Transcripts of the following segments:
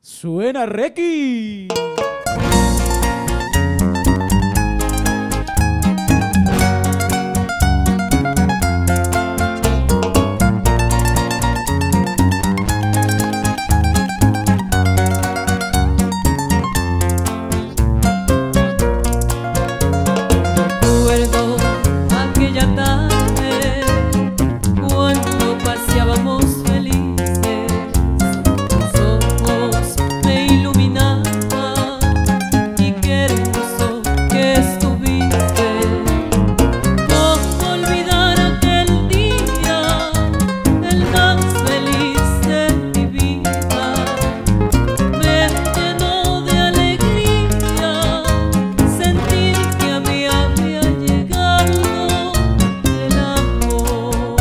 Suena Requi. Recuerdo aquella tarde cuando paseábamos felices, tus ojos me iluminaban y qué hermoso que estuviste. ¿Cómo olvidar aquel día, el más feliz de mi vida? Me llenó de alegría sentir que a mí había llegado el amor.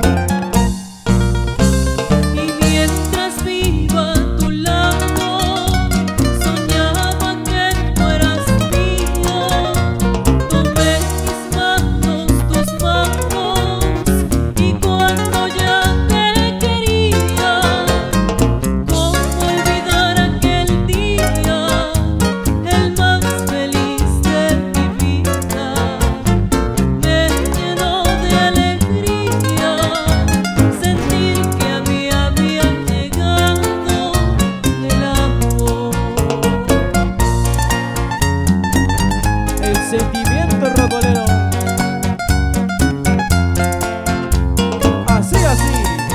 Y mientras viva a tu lado, soñaba que tú eras mío. Tomé mis manos, tus manos, y cuando ya te quería, ¿cómo olvidar aquel día, el más feliz de mi vida? Me llenó de alegría sentir que a mí había llegado el amor. El sentimiento rocolero. Así, así.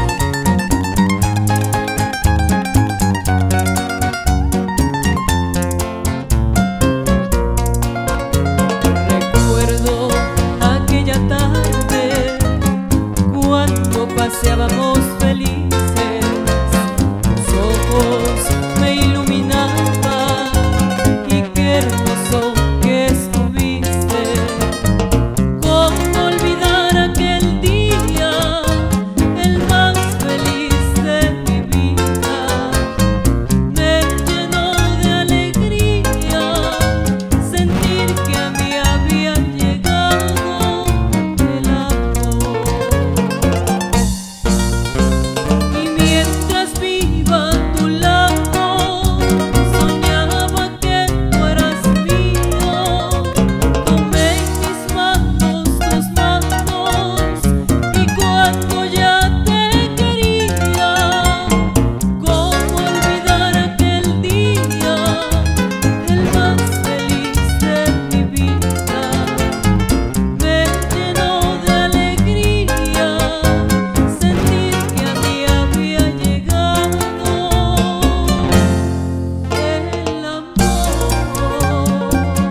Recuerdo aquella tarde cuando paseábamos felices, tus ojos me iluminaban y qué hermoso que estuviste. ¿Cómo olvidar aquel día, el más feliz de mi vida? Me llenó de alegría sentir que a mí había llegado el amor. Y mientras viva a tu lado, soñaba que tú eras mío. Tomé mis manos, tus manos, y cuando ya te quería, ¿cómo olvidar aquel día, el más feliz de mi vida? Me llenó de alegría sentir que a mí había llegado el amor.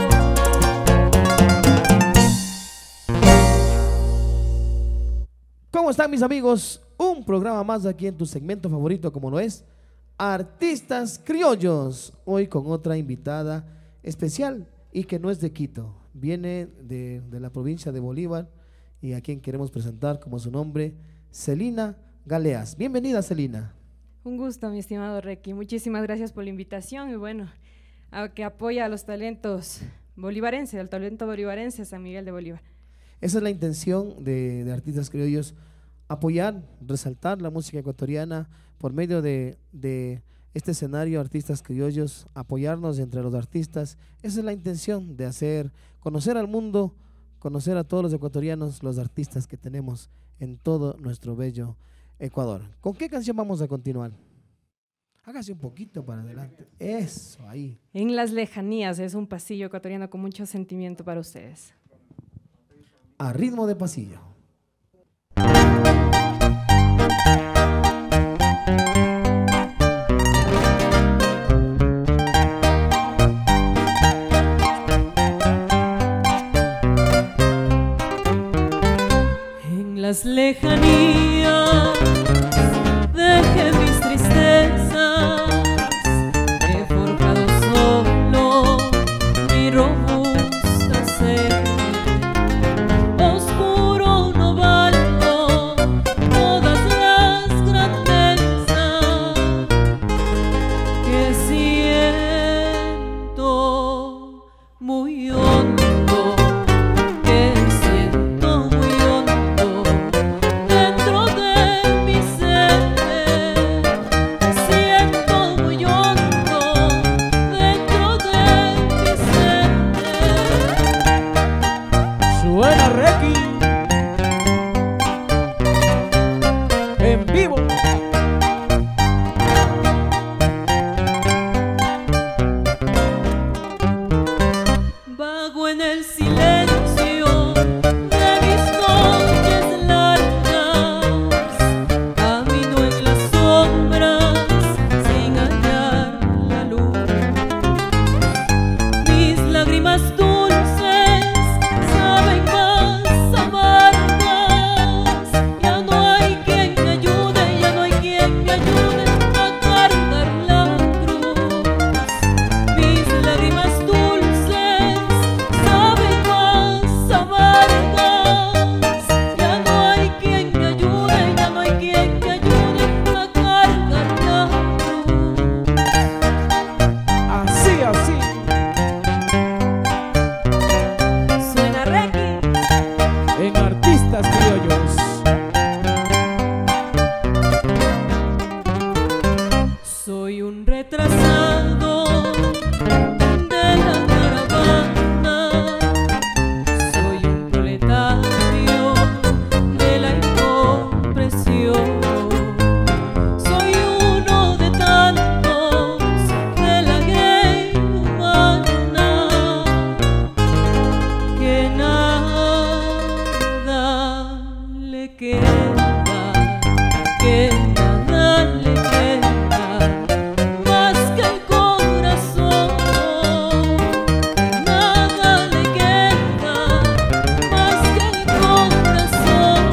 ¿Cómo están mis amigos? Un programa más aquí en tu segmento favorito, como lo es Artistas Criollos. Hoy con otra invitada especial y que no es de Quito, viene de la provincia de Bolívar y a quien queremos presentar como su nombre, Celina Galeas. Bienvenida, Celina. Un gusto, mi estimado Requi. Muchísimas gracias por la invitación y bueno, a que apoya a los talentos bolivarenses, al talento bolivarense San Miguel de Bolívar. Esa es la intención de Artistas Criollos, apoyar, resaltar la música ecuatoriana por medio de este escenario Artistas Criollos, apoyarnos entre los artistas. Esa es la intención de hacer, conocer al mundo, conocer a todos los ecuatorianos, los artistas que tenemos en todo nuestro bello Ecuador. ¿Con qué canción vamos a continuar? Hágase un poquito para adelante. Eso, ahí. En las lejanías es un pasillo ecuatoriano con mucho sentimiento para ustedes. A ritmo de pasillo. En las lejanías dejé mis tristezas, he forjado solo mi robusta sed. Oscuro no valgo todas las grandezas que siento muy hondo, que siento muy hondo dentro un retrasado de la caravana, soy un proletario de la incomprensión, soy uno de tantos de la grey humana, que nada le queda, que nada le queda más que el corazón, nada le queda más que el corazón.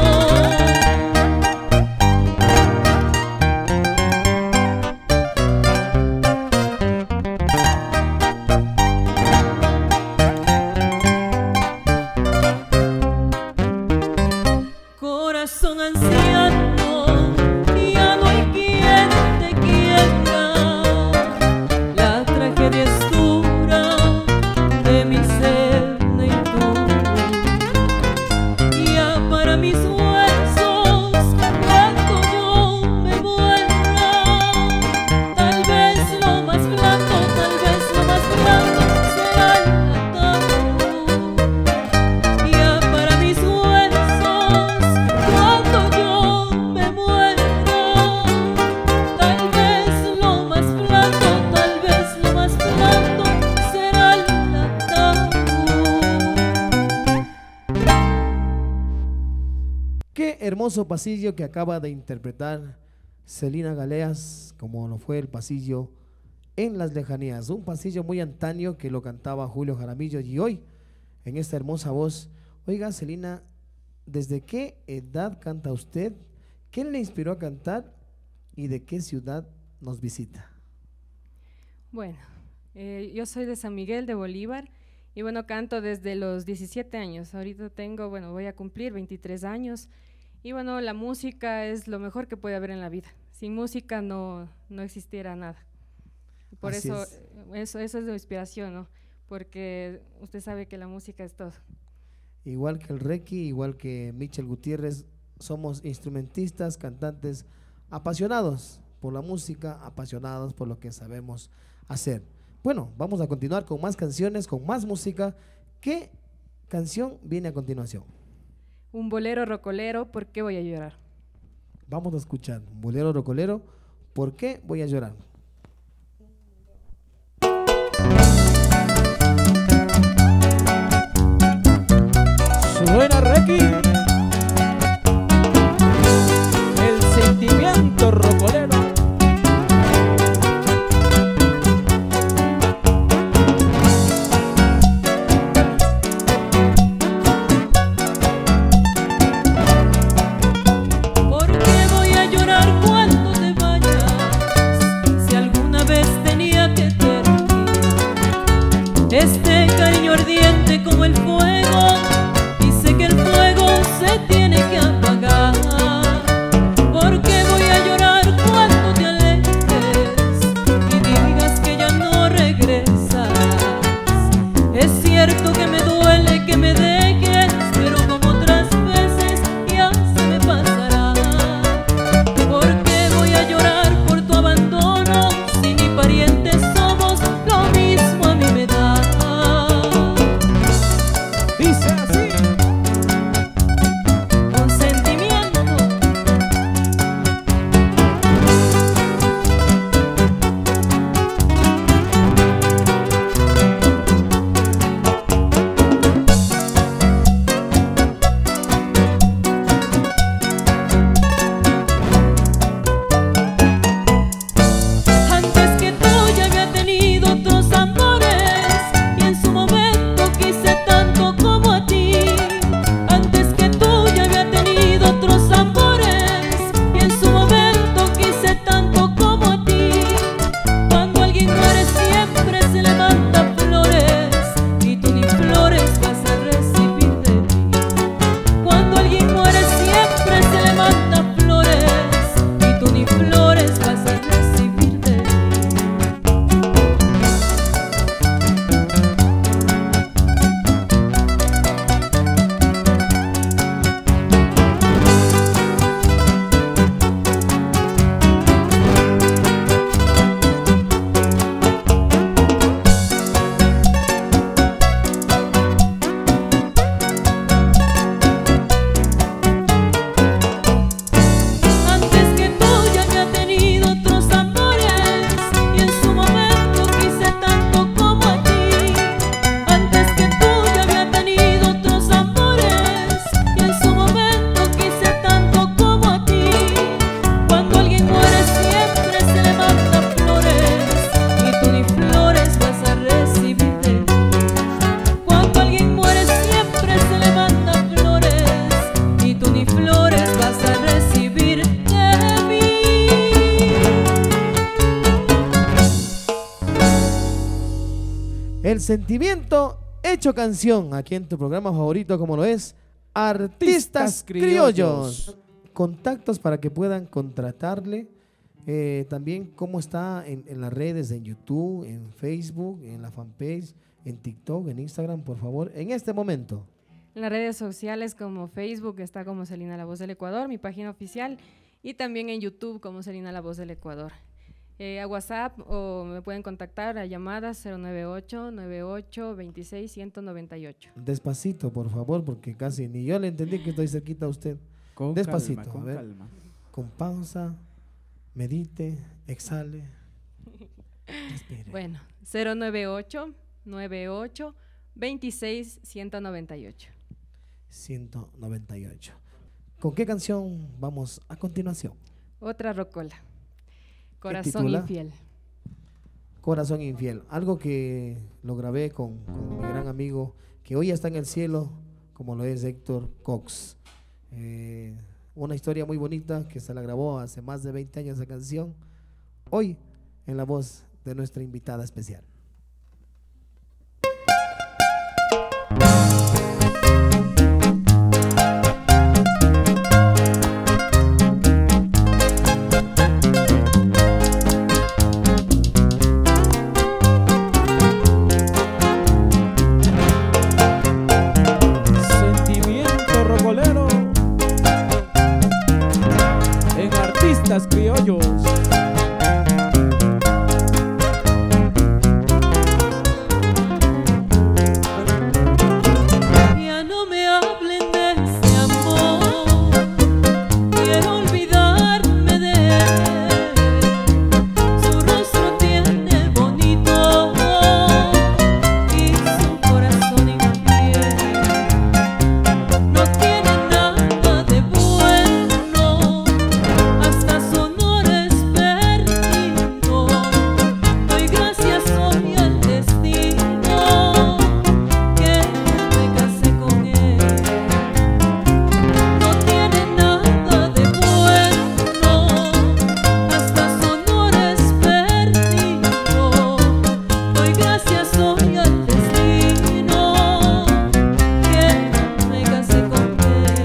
Corazón anciano, ya no hay quien te quiera, la tragedia es dura de mi servidumbre, ya para mis huesos cuando yo me muera, tal vez lo más blando, tal vez lo más blando será el ataúd, ya para mis huesos cuando yo me muera, tal vez lo más blando, tal vez lo más blando será el ataúd. Qué hermoso pasillo que acaba de interpretar Celina Galeas, como lo fue el pasillo En las Lejanías, un pasillo muy antaño que lo cantaba Julio Jaramillo, y hoy en esta hermosa voz. Oiga, Celina, ¿desde qué edad canta usted? ¿Quién le inspiró a cantar y de qué ciudad nos visita? Bueno, yo soy de San Miguel de Bolívar y bueno, canto desde los 17 años. Ahorita tengo, bueno, voy a cumplir 23 años y bueno, la música es lo mejor que puede haber en la vida. Sin música no existiera nada. Por Así eso, es. eso es de inspiración, ¿no? Porque usted sabe que la música es todo. Igual que el Requi, igual que Michel Gutiérrez, somos instrumentistas, cantantes apasionados por la música, apasionados por lo que sabemos hacer. Bueno, vamos a continuar con más canciones, con más música. ¿Qué canción viene a continuación? Un bolero rocolero, ¿por qué voy a llorar? Vamos a escuchar un bolero rocolero, ¿por qué voy a llorar? Suena Requi, el sentimiento rocolero. ¿Por qué voy a llorar cuando te vayas? El sentimiento hecho canción, aquí en tu programa favorito como lo es Artistas Criollos. Contactos para que puedan contratarle. También cómo está en las redes, en YouTube, en Facebook, en la fanpage, en TikTok, en Instagram, por favor, en este momento. En las redes sociales como Facebook está como Celina La Voz del Ecuador, mi página oficial, y también en YouTube como Celina La Voz del Ecuador. A WhatsApp o me pueden contactar a llamadas 098-98-26-198. Despacito, por favor, porque casi ni yo le entendí que estoy cerquita a usted. Con Despacito, calma, a con ver. calma. Con pausa, medite, exhale. Respire. Bueno, 098-98-26-198. 198. ¿Con qué canción vamos a continuación? Otra rocola. Corazón titula? infiel. Corazón infiel. Algo que lo grabé con mi gran amigo que hoy está en el cielo, como lo es Héctor Cox. Una historia muy bonita que se la grabó hace más de 20 años esa canción. Hoy en la voz de nuestra invitada especial. Sentimiento rocolero en Artistas Criollos. Ya no me hablen de ese amor, quiero olvidarme de él. Su rostro tiene bonito y su corazón infiel. No tiene nada de bueno, hasta su honor es perdido. Doy gracias hoy al destino que me casé con él. No tiene nada de bueno, hasta su honor es perdido. Doy gracias hoy al destino que me casé con él.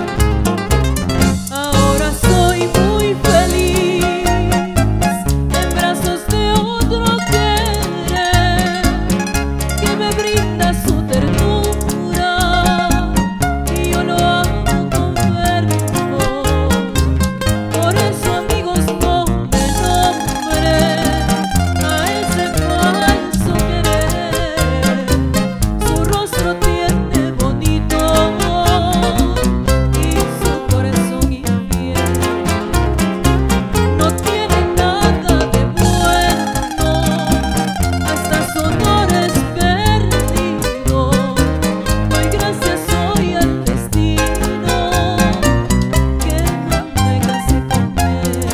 Ahora soy muy feliz en brazos de otro querer que me brinda su ternura y yo lo amo con fervor. Por eso, amigos, no me nombren a ese falso querer. Su rostro tiene bonito y su corazón infiel. No tiene nada de bueno, hasta su honor es perdido. Doy gracias hoy al destino que me casé con él.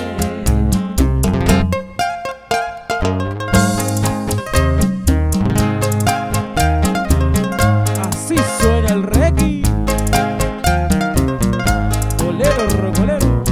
Así suena el reggae. Bolero rocolero.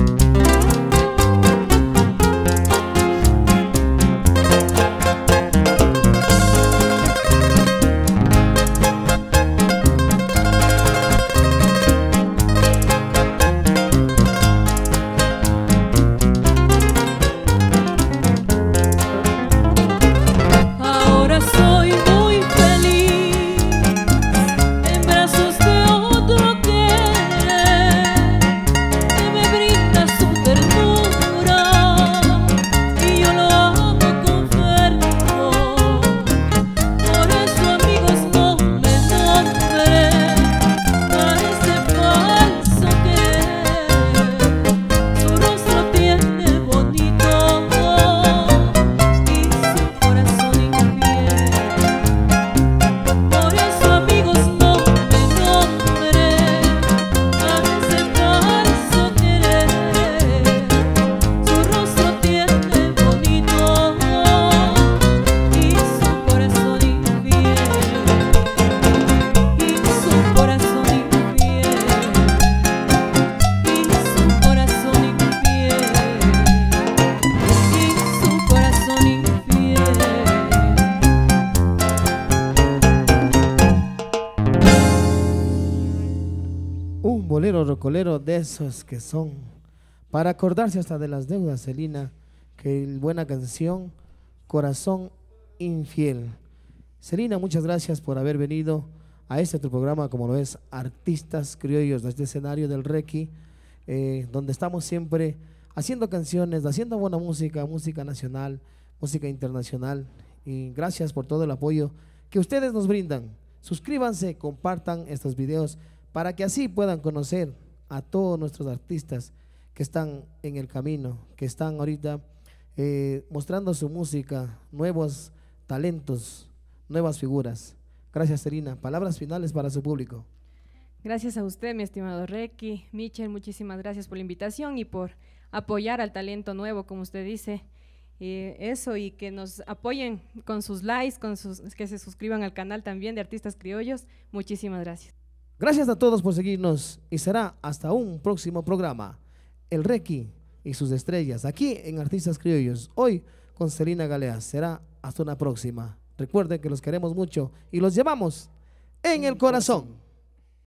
rocolero de esos que son. Para acordarse hasta de las deudas, Celina, que buena canción, Corazón Infiel. Celina, muchas gracias por haber venido a este tu programa, como lo es Artistas Criollos, de este escenario del Requi, donde estamos siempre haciendo canciones, haciendo buena música, música nacional, música internacional. Y gracias por todo el apoyo que ustedes nos brindan. Suscríbanse, compartan estos videos para que así puedan conocer a todos nuestros artistas que están en el camino, que están ahorita mostrando su música, nuevos talentos, nuevas figuras. Gracias, Celina. Palabras finales para su público. Gracias a usted, mi estimado Requi. Michel, muchísimas gracias por la invitación y por apoyar al talento nuevo, como usted dice. Eso, y que nos apoyen con sus likes, que se suscriban al canal también de Artistas Criollos. Muchísimas gracias. Gracias a todos por seguirnos y será hasta un próximo programa. El Requi y sus estrellas aquí en Artistas Criollos. Hoy con Celina Galeas. Será hasta una próxima. Recuerden que los queremos mucho y los llevamos en el corazón.